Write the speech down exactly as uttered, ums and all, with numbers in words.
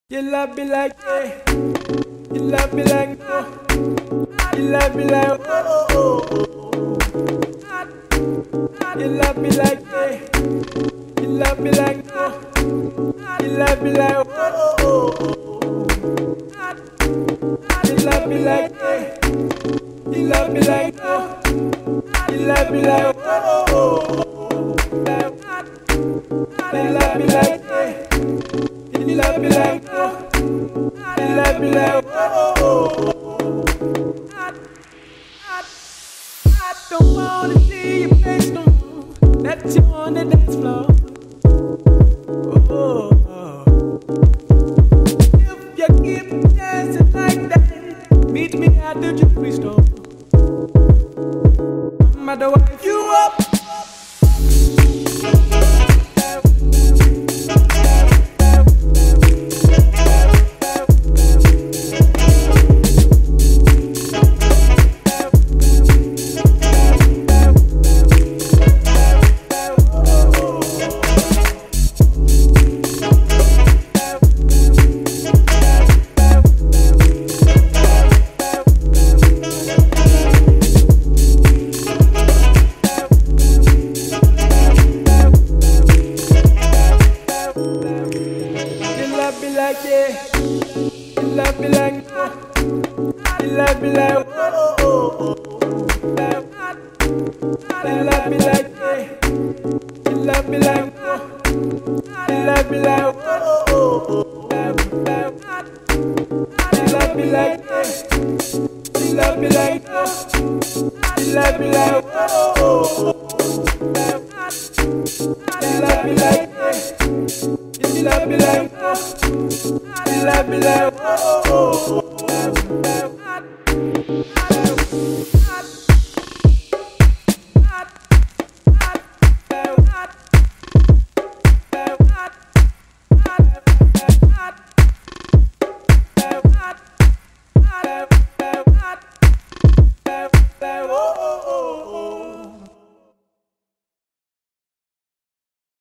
You love me like yeah. You love me like oh. You love me like oh, oh, oh, oh. You love me like yeah. You love me like oh. You love me like oh, oh, oh. You love me like yeah. You love me like oh. You love me like oh, oh, oh. You love me like yeah. You love me like oh, you love me like oh, oh, oh. I, I don't wanna see your face no more. That you on the dance floor. Oh, oh. If you keep dancing like that, meet me at the jewelry store. I'm at the wife you up. Like yeah, you love me like oh, you love me like oh, oh, oh, oh. You love me like yeah, you love me like oh, you love me like oh, oh, oh, oh. You love me like yeah, you love me like oh, you love me like oh, oh, oh. You love me like yeah, you love me like oh. You love me like oh, oh, oh, oh.